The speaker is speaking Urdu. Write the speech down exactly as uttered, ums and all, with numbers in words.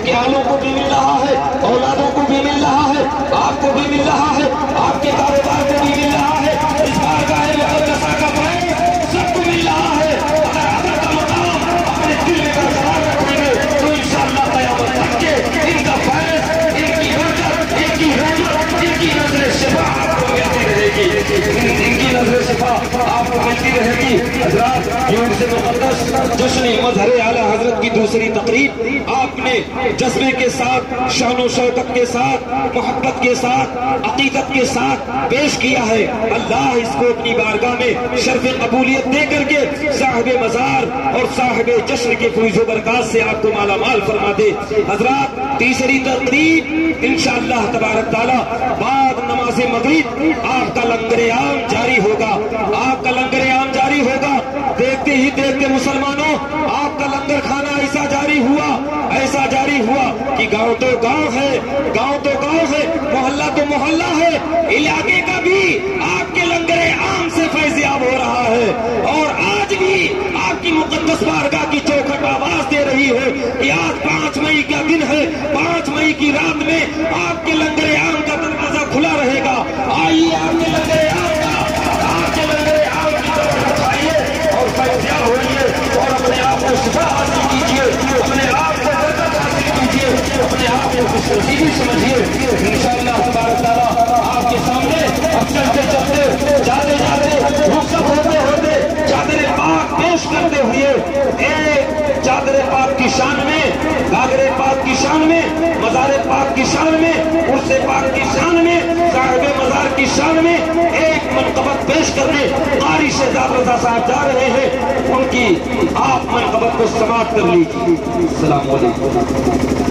آپ کے آلوں کو بھی مل رہا ہے، اولادوں کو بھی مل رہا ہے، آپ کو بھی مل رہا ہے، آپ کے کاروبار کو بھی مل رہا ہے، اس بارگاہ مقدسہ کا فیض سب کو مل رہا ہے۔ اگر آدھا کا مقام اپنے دل میں برقرار رکھیں گے تو انشاءاللہ قیامت تک کے ان کا فیض، ان کی برکت، ان کی رحمت، ان کی نظر شفا آپ کو ملتی رہے گی، ان کی نظر شفا آپ کو ملتی رہے گی۔ حضرات، یوم سے مقدس جشن مظہر اعلیٰ حضرت کی دوسری تقریب آپ نے جذبے کے ساتھ، شان و شوکت کے ساتھ، محبت کے ساتھ، عقیدت کے ساتھ پیش کیا ہے۔ اللہ اس کو اپنی بارگاہ میں شرف قبولیت دے کر کے صاحب مزار اور صاحب جشن کے فیض و برکات سے آپ کو مالا مال فرما دے۔ حضرات، تیسری تقریب انشاءاللہ تبارک تعالیٰ بعد نماز مغرب آپ کا لنگر عام جاری ہوگا، آپ کا لنگر عام جاری ہوگا۔ دیکھتے ہی دیکھتے مسلمانوں، آپ کا لنگر کھانا ایسا جاری ہوا، ایسا جاری ہوا کہ گاؤں تو گاؤں ہے، گاؤں تو گاؤں ہے، محلہ تو محلہ ہے، علاقے کا بھی آپ کے لنگر عام سے فیضیاب ہو رہا ہے۔ اور آج بھی آپ کی مقدس بارگاہ کی چوکھٹ آواز دے رہی ہے کہ آج پانچ مئی کا دن ہے، پانچ مئی کی رات میں آپ کے لنگر عام کا دروازہ کھلا رہے گا۔ آئیے آپ کے لنگر عام کا، آپ کے لنگر عام کی طرف اٹھائیے اور فیضیاب ہوئیے اور اپنے آپ کو شفا حاصل کیجیے، اپنے آپ کو برکت حاصل کیجیے، اپنے آپ کو خوش نصیبی سمجھیے۔ انشاءاللہ تبارک تعالیٰ آپ کے سامنے اب چلتے چلتے، جاتے جاتے، رخصت ہوتے ہوتے چادر پاک پیش کرتے ہوئے ایک چادر پاک کی شان میں، گاگر پاک کی شان میں، مزار پاک کی شان میں، عرس پاک کی شان میں، صاحب مزار کی شان میں ایک منقبت پیش کرنے قاری شہزاد رضا صاحب جا رہے ہیں۔ ان کی آپ منقبت کو سماعت کر لیجیے۔ السلام علیکم۔